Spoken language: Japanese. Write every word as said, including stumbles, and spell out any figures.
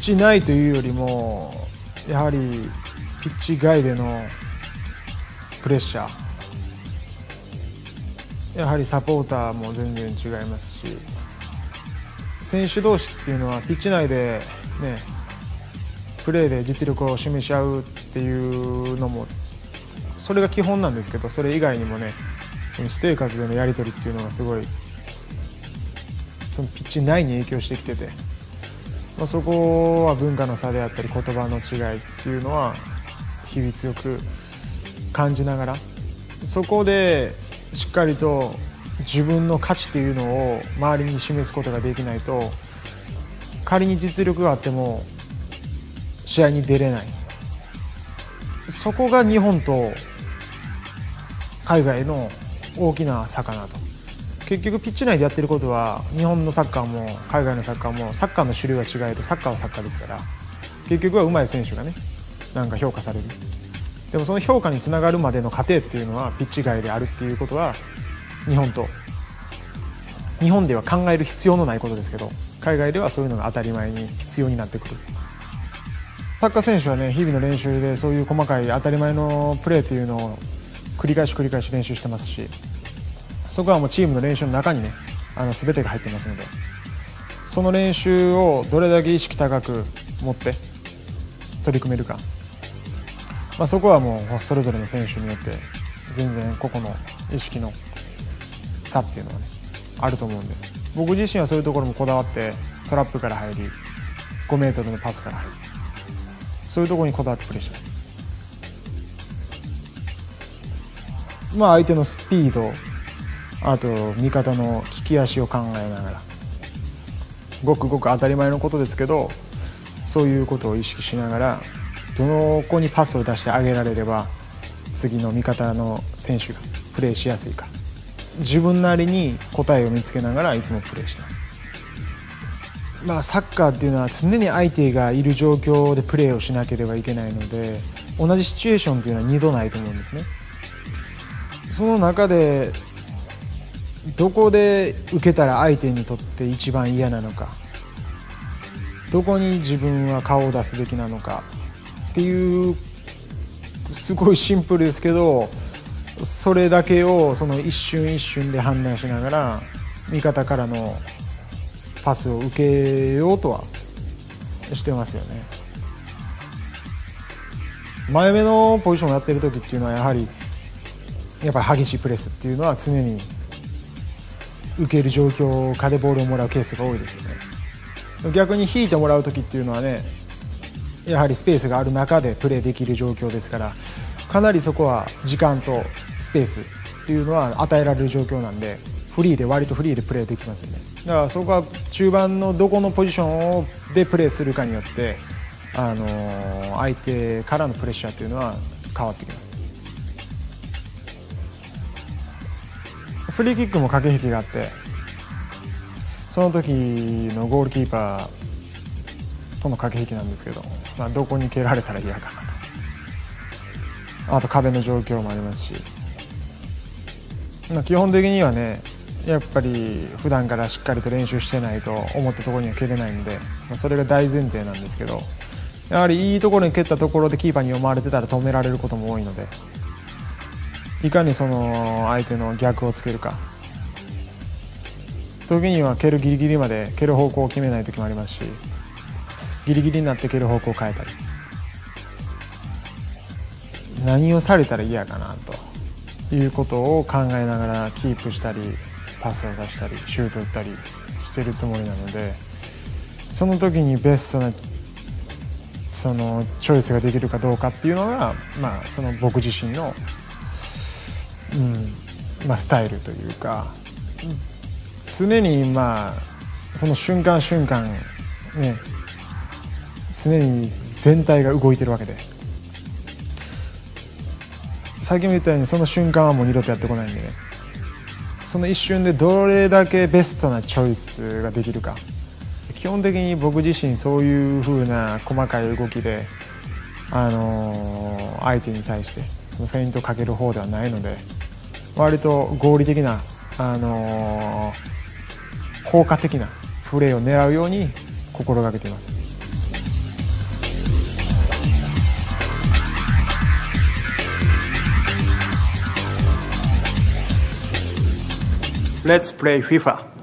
チ内というよりもやはりピッチ外でのプレッシャー、やはりサポーターも全然違いますし、選手同士っていうのはピッチ内でねプレーで実力を示し合うっていうのもそれが基本なんですけど、それ以外にもね私生活でのやり取りっていうのがすごいそのピッチ内に影響してきてて、まあ、そこは文化の差であったり言葉の違いっていうのは日々強く感じながら、そこでしっかりと自分の価値っていうのを周りに示すことができないと、仮に実力があっても試合に出れない。そこが日本と海外の大きな差かなと。結局ピッチ内でやってることは日本のサッカーも海外のサッカーもサッカーの種類は違えどサッカーはサッカーですから、結局は上手い選手がねなんか評価される。でもその評価につながるまでの過程っていうのはピッチ外であるっていうことは日本と日本では考える必要のないことですけど、海外ではそういうのが当たり前に必要になってくる。サッカー選手はね日々の練習でそういう細かい当たり前のプレーっていうのを繰り返し繰り返し練習してますし、そこはもうチームの練習の中にねあの全てが入ってますので、その練習をどれだけ意識高く持って取り組めるか、まあ、そこはもうそれぞれの選手によって全然個々の意識の差っていうのはねあると思うんで、僕自身はそういうところもこだわってトラップから入りごメートルのパスから入り、そういうところにこだわってプレーします。まあ相手のスピード、あと味方の利き足を考えながら、ごくごく当たり前のことですけどそういうことを意識しながらどの子にパスを出してあげられれば次の味方の選手がプレーしやすいか、自分なりに答えを見つけながらいつもプレーしてます。まあサッカーっていうのは常に相手がいる状況でプレーをしなければいけないので、同じシチュエーションっていうのはにどないと思うんですね。その中でどこで受けたら相手にとって一番嫌なのか、どこに自分は顔を出すべきなのかっていうすごいシンプルですけど、それだけをその一瞬一瞬で判断しながら味方からのパスを受けようとはしてますよね。前目のポジションをやってる時っていうのはやはりやっぱり激しいプレスっていうのは常に受ける状況下でボールをもらうケースが多いですよね。逆に引いてもらう時っていうのはねやはりスペースがある中でプレーできる状況ですから、かなりそこは時間とスペースっていうのは与えられる状況なんで、フリーで割とフリーでプレーできますよね。だからそこは中盤のどこのポジションをでプレーするかによってあのー、相手からのプレッシャーっていうのは変わってきます。フリーキックも駆け引きがあって、その時のゴールキーパーとの駆け引きなんですけど、まあ、どこに蹴られたら嫌かなと、あと壁の状況もありますし、まあ、基本的にはねやっぱり普段からしっかりと練習してないと思ったところには蹴れないので、まあ、それが大前提なんですけど、やはりいいところに蹴ったところでキーパーに読まれてたら止められることも多いので、いかにその相手の逆をつけるか、時には蹴るギリギリまで蹴る方向を決めない時もありますし、ギリギリになって蹴る方向を変えたり、何をされたら嫌かなということを考えながらキープしたりパスを出したりシュート打ったりしてるつもりなので、その時にベストなそのチョイスができるかどうかっていうのが、まあ、その僕自身の、うんまあ、スタイルというか、常にまあその瞬間瞬間ね常に全体が動いてるわけで、先も言ったようにその瞬間はもう二度とやってこないんでね、その一瞬でどれだけベストなチョイスができるか。基本的に僕自身そういう風な細かい動きで、あのー、相手に対してそのフェイントをかける方ではないので、割と合理的な、あのー、効果的なプレーを狙うように心がけています。 Let's play FIFA